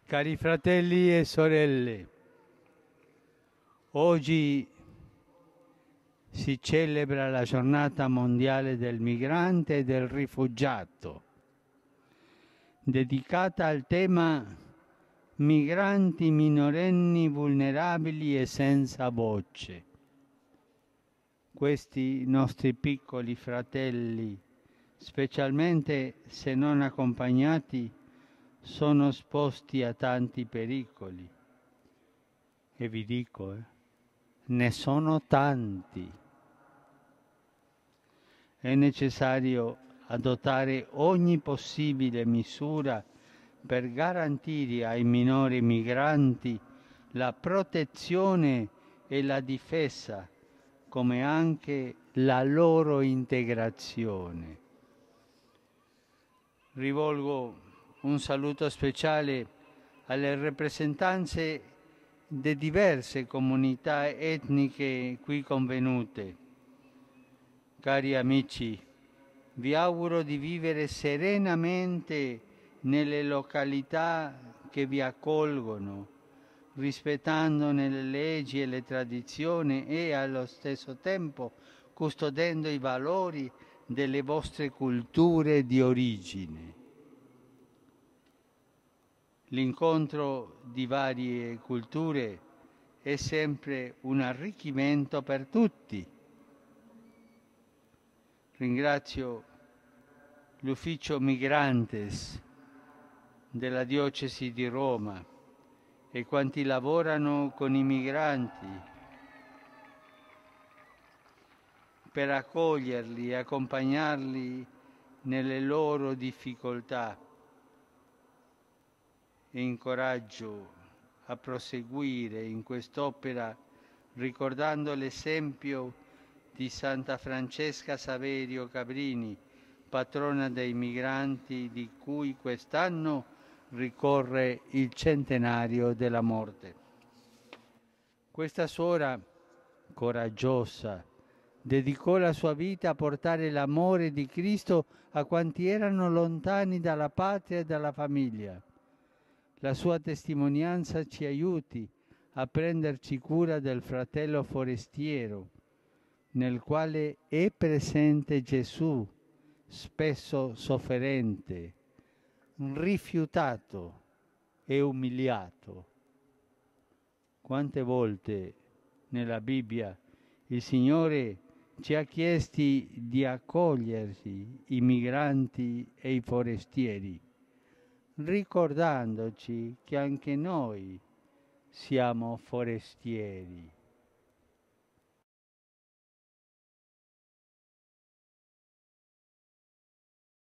Cari fratelli e sorelle, oggi si celebra la giornata mondiale del migrante e del rifugiato, dedicata al tema migranti minorenni vulnerabili e senza voce. Questi nostri piccoli fratelli, specialmente se non accompagnati, sono esposti a tanti pericoli. E vi dico, ne sono tanti. È necessario adottare ogni possibile misura per garantire ai minori migranti la protezione e la difesa, come anche la loro integrazione. Rivolgo un saluto speciale alle rappresentanze di diverse comunità etniche qui convenute. Cari amici, vi auguro di vivere serenamente nelle località che vi accolgono, rispettandone le leggi e le tradizioni e allo stesso tempo custodendo i valori delle vostre culture di origine. L'incontro di varie culture è sempre un arricchimento per tutti. Ringrazio l'Ufficio Migrantes della Diocesi di Roma e quanti lavorano con i migranti per accoglierli e accompagnarli nelle loro difficoltà. E incoraggio a proseguire in quest'opera ricordando l'esempio di Santa Francesca Saverio Cabrini, patrona dei migranti, di cui quest'anno ricorre il centenario della morte. Questa suora coraggiosa dedicò la sua vita a portare l'amore di Cristo a quanti erano lontani dalla patria e dalla famiglia. La sua testimonianza ci aiuti a prenderci cura del fratello forestiero, nel quale è presente Gesù, spesso sofferente, rifiutato e umiliato. Quante volte nella Bibbia il Signore ci ha chiesti di accogliersi i migranti e i forestieri, ricordandoci che anche noi siamo forestieri.